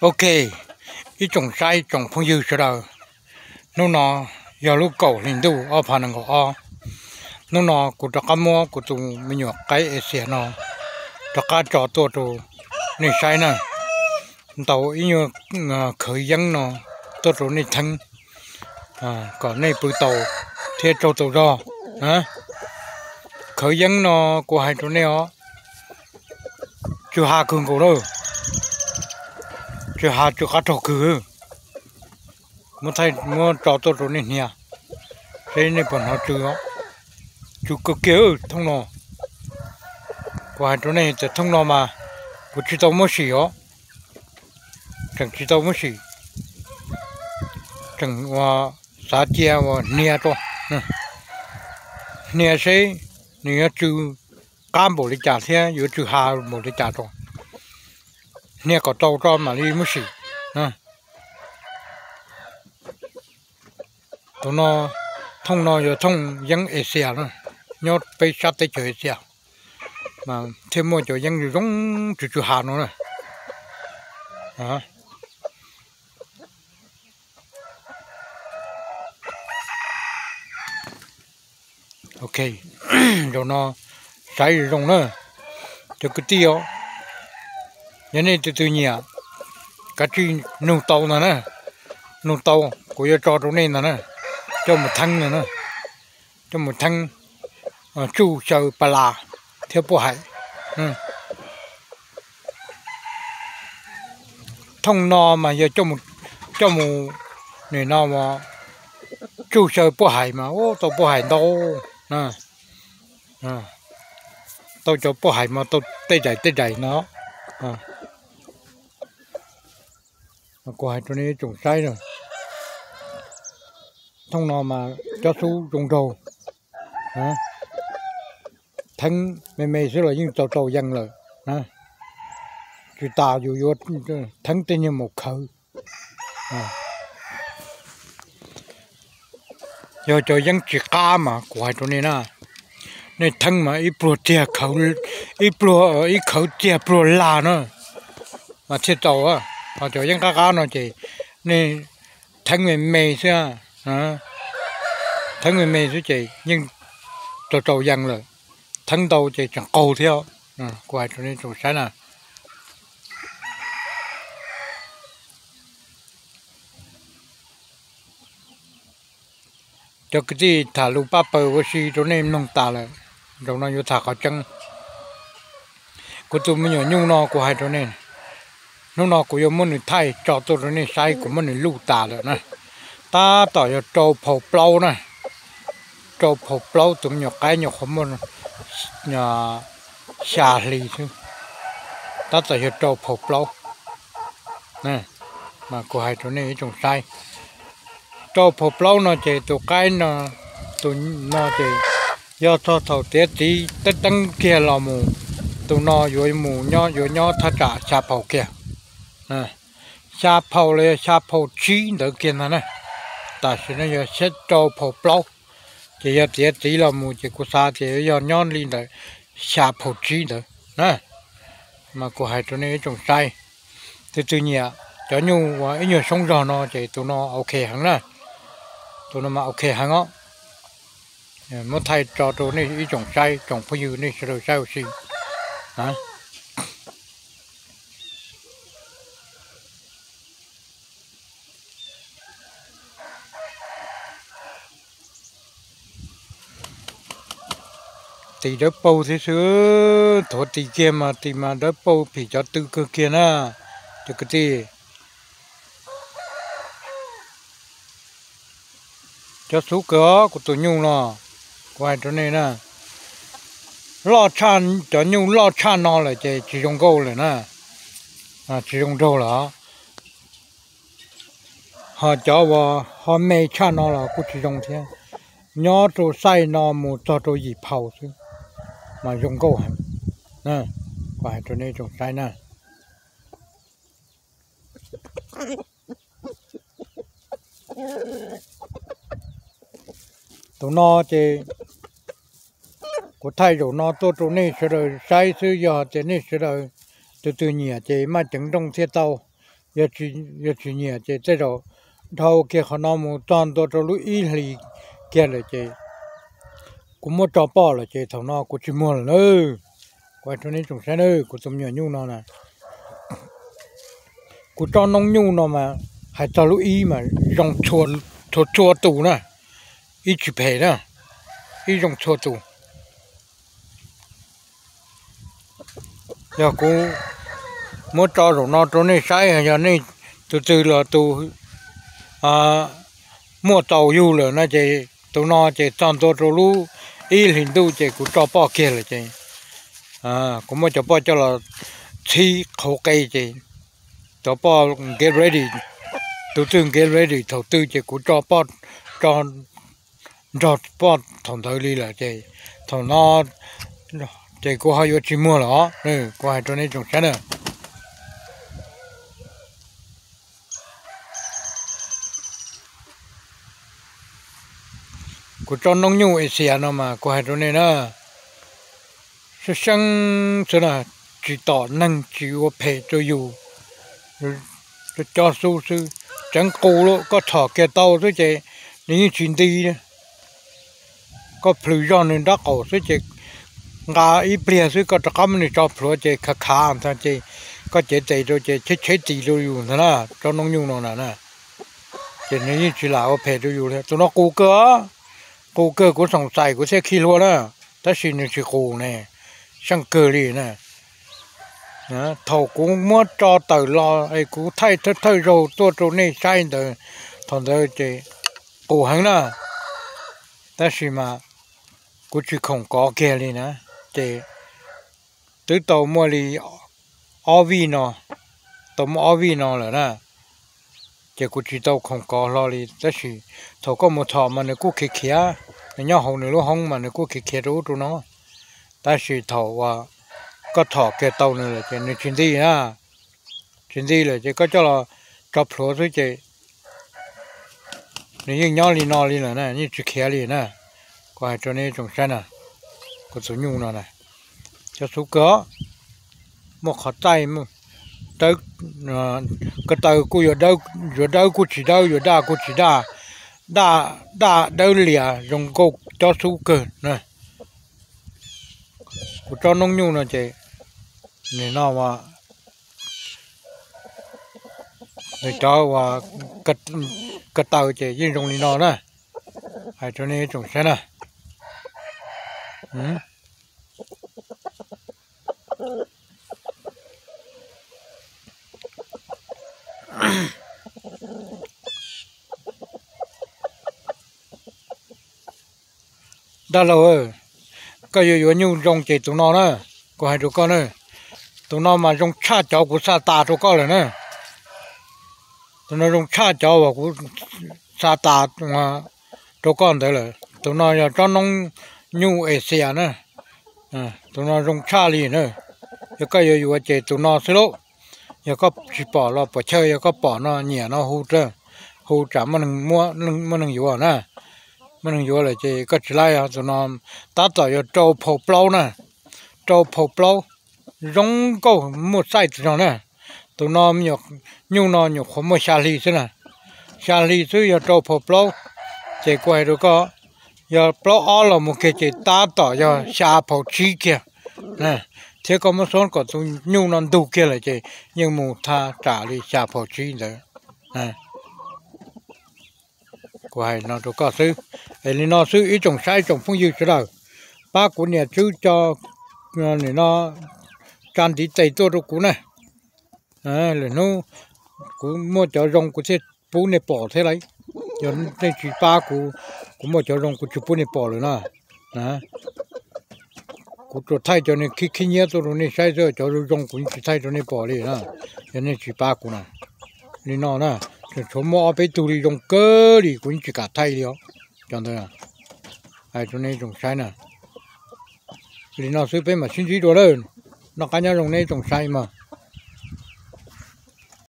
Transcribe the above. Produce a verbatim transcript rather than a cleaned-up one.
ok ý trồng sai trồng phong dư cho đâu nó nó giờ lúc cầu liền đủ ở phần năng của nó nó của tất cả mua của tụi mình nhọ cái xe nó tất cả tròตัวtụi này sai nè tàu ý như khởi dân nó tôi tụi này thăng à còn này bự tàu thế trâu tàu do hả khởi dân nó của hai tụi này ó chưa hạ cường cổ đâu chưa hạ chưa cá trâu cừ muốn thay muốn trò tôi tụi này nè thế này bọn họ chưa chú cứ kéo thông nọ của hai tụi này thì thông nọ mà của chị tao mới xỉ ó chẳng chị tao mới xỉ chẳng và xã chia và nia to nia xây nia trừ cam bộ để trả thế giữa trừ hà bộ để trả to nia có tàu to mà đi mới xỉ tụi nó thông nó giờ thông dân Asia nữa nhớไปsát tới chỗ Asia mà thêm một chỗ dân giống trừ trừ hà nữa hả ok rồi nó trái rồng nữa cho cái tiêu nhân này từ từ nhỉ cái chi nung tàu nữa nè nung tàu của giờ trò chỗ này nè cho một thằng nữa nè cho một thằng chu sờ bà là theo bộ hải thông no mà giờ cho một cho một này no mà chu sờ bộ hải mà ô tàu bộ hải đâu nè tàu cho bộ hải mà tàu tây chạy tây chạy nó mà của hai chỗ này trồng sai rồi thông nó mà cho số trồng rau hả thằng mày mày sẽ là những trâu trâu dân rồi hả chỉ ta dù vô thằng tên như một khẩu giờ cho dân chỉ cá mà của hai chỗ này nè nên thằng mà ít pro tia khẩu ít pro ít khẩu tia pro là nữa mà chết trâu á họ cho dân cá cá nó chỉ nên thằng mày mày sẽ hả thằng người mẹ suy chị nhưng trâu trâu dân rồi thằng đầu chị chẳng cầu theo à, quay cho nên trâu sáng nè cho cái gì thả lũ ba bờ với xí cho nên nông tà lại rồi nó vô thả cả chân của tụi mình nhỏ nhung nó của hai cho nên nó nó của yêu muốn thay cho tôi cho nên sai của mình lũ tà rồi nè ta tỏ cho trâu phổ plau nè trâu phổ plau tụi nhỏ cái nhỏ không muốn nhà xà lì chứ ta tỏ cho trâu phổ plau nè mà của hai chỗ này trồng sai trâu phổ plau nó chỉ tụi cái nó tụi nó chỉ do thọ thầu tết tí tết tăng kia là mù tụi nó rồi mù nhỏ rồi nhỏ thà trả xà phổ kia nè xà phổ là xà phổ chí được kia nè ta sẽ nói giờ xét trâu phổ plau chỉ giờ tiệt tí là mù chỉ có xa thì giờ nhon lên đấy xa phổ trí đấy nè mà của hai chỗ này trồng sai từ từ nhẹ cho nhu và ít nhiều sống giò nó chỉ tụi nó ok hẳn nè tụi nó mà ok hẳn á mới thay cho tụi này ít trồng sai trồng phơi dừa này sẽ được sai gì hả thì đỡ bầu thế xưa thổ tì kia mà tì mà đỡ bầu thì cho tư cơ kia nè cho cái gì cho số cửa của tụi nhung nó quay chỗ này nè lo chan cho nhung lo chan nó là chỉ chỉ dùng câu rồi nè à chỉ dùng rau là họ cho vào họ mê chan nó là cũng chỉ dùng thế nhỏ chỗ sai nó một cho chỗ gì phao chứ mà dùng câu hả nè phải cho nên trồng sai nè tụi nó thì của thay rồi nó tôi chỗ này sẽ rồi sai sư giờ thì này sẽ rồi từ từ nhỉ thì mà chứng trong xe tàu 也去也去年这这种，头给好那么长到这路一里给了这，我没找饱了这头那我去摸了，我说你种啥呢？我怎么样用了呢？我找弄用了嘛，还找路一嘛，用错错错度呢，一去赔呢，一用错度，要กูmới cho rồi nó cho nên sai giờ này từ từ là từ à mua tàu du là nó chỉ tụi nó chỉ chọn tôi rồi lu ý hình tu chỉ cũng cho bao kia là chỉ à cũng mới cho bao cho là thi khẩu cây chỉ cho bao get ready tụi tôi get ready đầu tư chỉ cũng cho bao cho cho bao thằng thời đi là chỉ thằng nó chỉ có hai chỉ mua là ừ có hai cho nên trồng trái nữa của cho nông nhu Asia nó mà của hai chỗ này nó sẽ sang thế nào chỉ tỏ năng chỉ có phải cho dù cho cho su sư chẳng cố lo có thọ cái tàu thế chứ những chuyện đi có phơi ra nên đã có thế chứ ngà ít bia sư có tất cả mình cho phơi chứ khá khá thế chứ có chế chế rồi chứ chế chế gì rồi dùng thế nào cho nông nhu nó nè chứ những chuyện là có phải cho dù thế tụi nó cố cơ cô cơ của sòng sài của xe khi luôn đó, ta xin được chỉ khổ này, sang cơ đi nè, thầu cũng muốn cho tờ lo, ấy cũng thay thay thay rồi tôi tôi này sai rồi, thằng đó chỉ khổ hơn nè, ta xin mà, cũng chỉ không có kia đi nè, chỉ từ tàu mua đi, o vi nó, tàu mua o vi nó là nè. Chỉ có chỉ tàu không có lo đi, đó là thầu có một thọ mà nó cũng khé khé, nó nhỏ hồng nó hồng mà nó cũng khé khé rồi tụi nó, đó là thầu và có thọ cái tàu này là chỉ nó chuyến đi á, chuyến đi là chỉ có cho là cho phở thôi chứ, nó như nhỏ đi nó đi là nè, như chỉ khé đi nè, có hai chỗ này trồng sen à, có số nhung nó này, cho số cỡ, một khó tay mà. Tới cái tàu cô ở đâu ở đâu cô chỉ đâu ở đâu cô chỉ đa đa đa đâu lìa dùng cô cho số cờ này cô cho nông nhu nó chị này nó mà để cho và cái cái tàu chị dùng dùng nó nè hay cho nên trồng xe nè đó là ơi cái gì vậy nhung rong chỉ tụi nó nữa có hai đứa con nữa tụi nó mà rong cha cháu của sa ta tụi con rồi nữa tụi nó rong cha cháu và của sa ta mà tụi con đấy là tụi nó giờ cho nông nhung Asia nữa à tụi nó rong cha đi nữa cái gì vậy chỉ tụi nó xí lỗ giờ có chỉ bỏ lo bỏ chơi giờ có bỏ nó nhẹ nó hú trơ hú trả mà đừng mua đừng mà đừng vô nè mà đừng vô là chỉ có chỉ lại à tụi nó taต่อ trâu phổ plau nè trâu phổ plau giống câu một sai tụi nó nè tụi nó nhục nhung nó nhục không một xa lì thế nè xa lì chứ giờ trâu phổ plau chỉ quay được có giờ plau ó là một cái chỉ taต่อ giờ xa phổ chi kia nè thế có một số có tụi nhung nó đủ kia là chỉ nhưng một tha trả đi xa phổ chi nữa nè quay nó đâu có sư, ấy nó sư ít trồng sai trồng phong dư cho đâu, ba của nhà chú cho này nó can tí tây tôi đâu cũng này, à là nó cũng mua cho rong của thế bún này bỏ thế đấy, cho nên chỉ ba của cũng mua cho rong của chú bún này bỏ rồi nè, à, của tôi thay cho nên khi khi nhớ tôi này sai rồi cho rong cũng chỉ thay cho nên bỏ đi nè, cho nên chỉ ba của này, nên nó nè. Số mỏ bé tụi đi dùng cơ đi cũng chỉ cả thay đi ó, chẳng thôi à, ai chỗ này trồng sai nè, thì nó sẽ bé mà xin chỉ đồ lên, nó cá nhân trồng này trồng sai mà.